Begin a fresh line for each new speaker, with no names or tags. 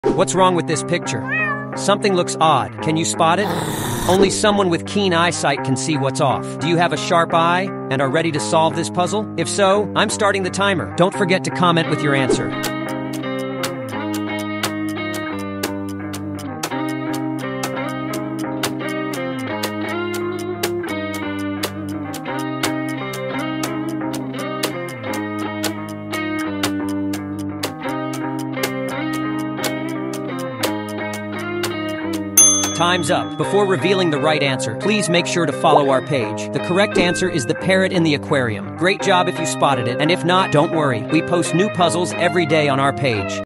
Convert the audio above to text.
What's wrong with this picture? Something looks odd. Can you spot it? Only someone with keen eyesight can see what's off. Do you have a sharp eye and are ready to solve this puzzle? If so, I'm starting the timer. Don't forget to comment with your answer. Time's up. Before revealing the right answer, please make sure to follow our page. The correct answer is the parrot in the aquarium. Great job if you spotted it, and if not, don't worry. We post new puzzles every day on our page.